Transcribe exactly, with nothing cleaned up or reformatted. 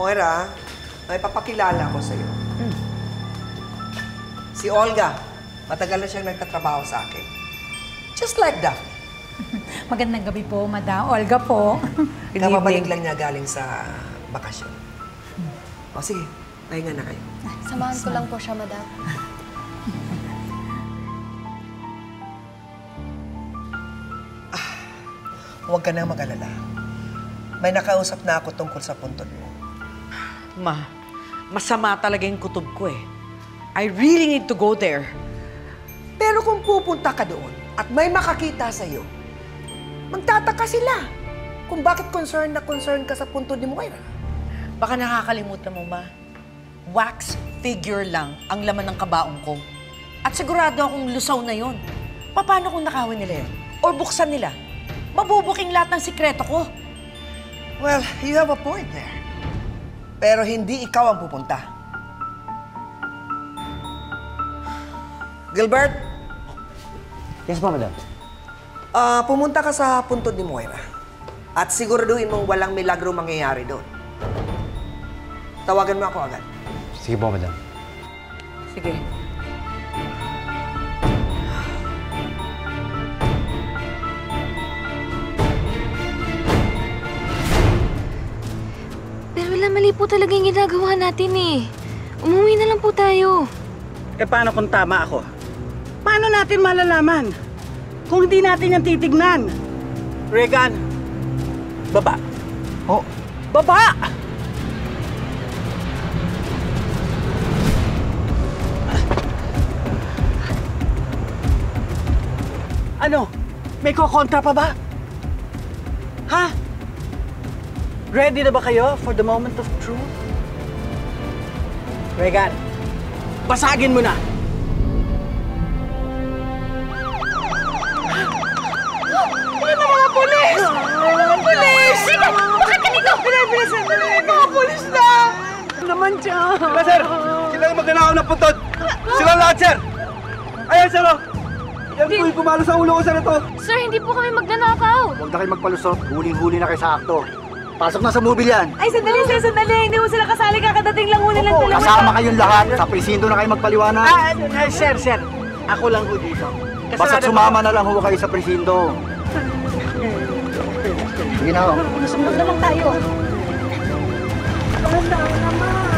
Moira, may papakilala ko sa'yo. Mm. Si Olga, matagal na siyang nagtatrabaho sa akin. Just like Daphne. Magandang gabi po, Madam Olga po. Kapabalik lang niya galing sa bakasyon. O sige, pahinga na kayo. Samahan ko lang po siya, Madam. Ah, huwag ka na mag-alala. May nakausap na ako tungkol sa puntod mo. Ma, masama talaga yung kutob ko eh. I really need to go there. Pero kung pupunta ka doon at may makakita sa'yo, magtataka sila kung bakit concerned na concerned ka sa puntod ni Moira. Baka nakakalimutan mo, Ma. Wax figure lang ang laman ng kabaong ko. At sigurado akong lusaw na yon. Paano kung nakawin nila yun? Or buksan nila? Mabubuking lahat ng sikreto ko. Well, you have a point there. Pero hindi ikaw ang pupunta. Gilbert? Yes po, Madam. Uh, pumunta ka sa puntod ni Moira. At siguraduhin mong walang milagro mangyayari doon. Tawagan mo ako agad. Sige po, Madam. Sige. Pero wala, mali po talaga yung ginagawa natin eh. Umuwi na lang po tayo. Eh paano kung tama ako? Paano natin malalaman kung hindi natin yung titignan? Regan, baba. Oh, Baba! Ano? May kukontra pa ba? Ha? Ready na ba kayo for the moment of truth? Regan, basagin mo na! Ano mga polis? Mga polis! Bakit ka dito? Bilis, bilis! Mga polis na! Ano naman siya? Sila, sir! Sila yung magnanakaw ng puntod! Sila lahat, sir! Ayan, sir, oh! Yan po yung pumalo sa ulo ko, sir, ito! Sir, hindi po kami magnanakaw. huwag na kayo magpalusot. Huling-huli na kayo sa akto. Pasok na sa movie yan. Ay, sandali, sir, sandali. Hindi mo sila kasali. Kakadating lang muna lang Opo, dalawa. kasama kayong lahat. Sa presindo na kayo magpaliwanag. Ah, ah, sir, sir. Ako lang ho dito. Basta sumama na lang ho kayo sa presindo. Sige na ho. Sumunod naman tayo. Tanda naman.